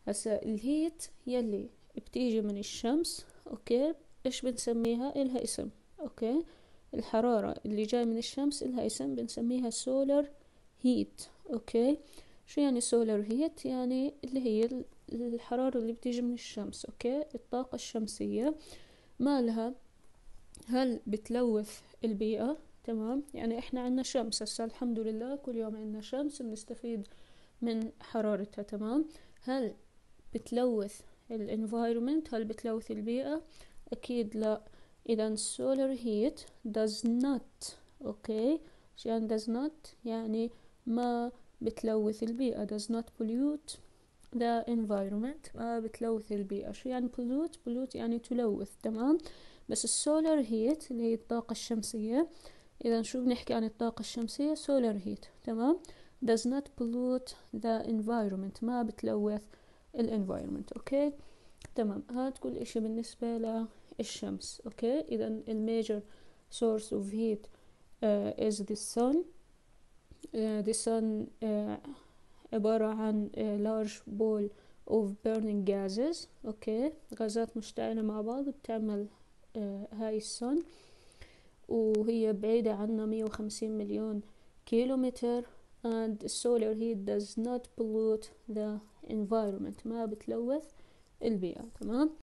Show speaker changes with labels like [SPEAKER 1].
[SPEAKER 1] هسا الهيت يلي بتيجي من الشمس، اوكي، ايش بنسميها؟ إلها اسم، اوكي. الحرارة اللي جاي من الشمس إلها اسم بنسميها سولار هيت، اوكي. شو يعني سولار هيت؟ يعني اللي هي الحرارة اللي بتيجي من الشمس، اوكي، الطاقة الشمسية. مالها؟ هل بتلوث البيئة؟ تمام، يعني احنا عنا شمس هسا الحمد لله، كل يوم عنا شمس بنستفيد من حرارتها، تمام. هل بتلوث الانفايرومنت؟ هل بتلوث البيئة؟ اكيد لا. اذا solar heat does not، اوكي. شو يعني does not؟ يعني ما بتلوث البيئة. does not pollute the environment، ما بتلوث البيئة. شو يعني pollute يعني تلوث، تمام. بس السولار هيت اللي هي الطاقة الشمسية، إذا شو بنحكي عن الطاقة الشمسية؟ solar heat، تمام. does not pollute the environment، ما بتلوث الانفايرومنت، اوكي. تمام، هاد كل اشي بالنسبة للشمس، اوكي. إذا الميجر source of heat is the sun. the sun عبارة عن large ball of burning gases، اوكي، غازات مشتعلة مع بعض بتعمل هاي السن، وهي بعيدة عنا 150 مليون كيلومتر. and solar heat does not pollute the environment، ما بتلوث البيئة، تمام.